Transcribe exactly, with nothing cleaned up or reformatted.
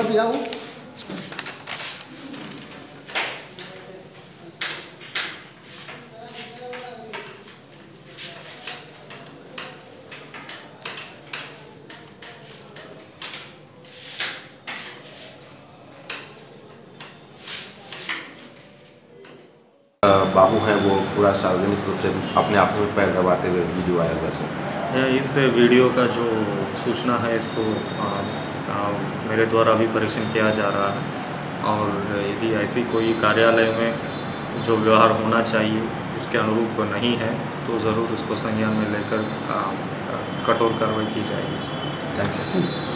दिया वो बाबू हैं वो पूरा सार्वजनिक रूप से अपने आप में पैर दबाते हुए वीडियो वायरल कर सकते। इस वीडियो का जो सूचना है इसको आ, आ, मेरे द्वारा भी परीक्षण किया जा रहा है और यदि ऐसी कोई कार्यालय में जो व्यवहार होना चाहिए उसके अनुरूप नहीं है तो ज़रूर उसको संज्ञान में लेकर कठोर कार्रवाई की जाएगी। Thank you.